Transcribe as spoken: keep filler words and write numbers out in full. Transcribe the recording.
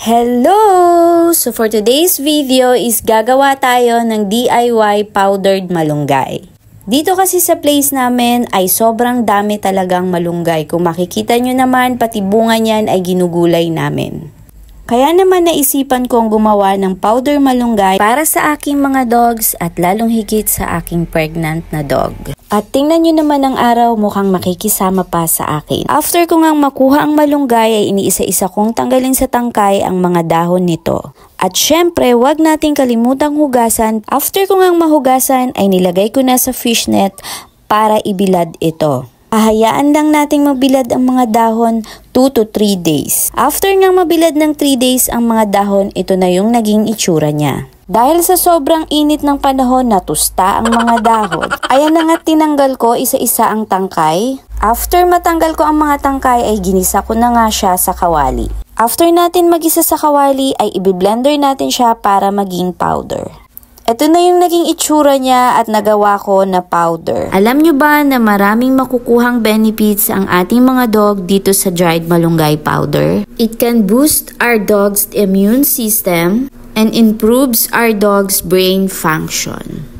Hello! So for today's video is gagawa tayo ng D I Y powdered malunggay. Dito kasi sa place namin ay sobrang dami talagang malunggay. Kung makikita nyo naman, pati bunga niyan ay ginugulay namin. Kaya naman naisipan kong gumawa ng powder malunggay para sa aking mga dogs at lalong higit sa aking pregnant na dog. At tingnan nyo naman ang araw, mukhang makikisama pa sa akin. After ko ngang makuha ang malunggay ay iniisa-isa kong tanggalin sa tangkay ang mga dahon nito. At syempre, wag nating kalimutang hugasan. After ko ngang mahugasan ay nilagay ko na sa fishnet para ibilad ito. Hahayaan lang nating mabilad ang mga dahon two to three days. After ngang mabilad ng three days ang mga dahon, ito na yung naging itsura niya. Dahil sa sobrang init ng panahon natusta ang mga dahon, ayan na nga tinanggal ko isa-isa ang tangkay. After matanggal ko ang mga tangkay ay ginisa ko na nga siya sa kawali. After natin magisa sa kawali ay ibiblender natin siya para maging powder. Ito na yung naging itsura niya at nagawa ko na powder. Alam nyo ba na maraming makukuhang benefits ang ating mga dog dito sa dried malunggay powder? It can boost our dog's immune system and improves our dog's brain function.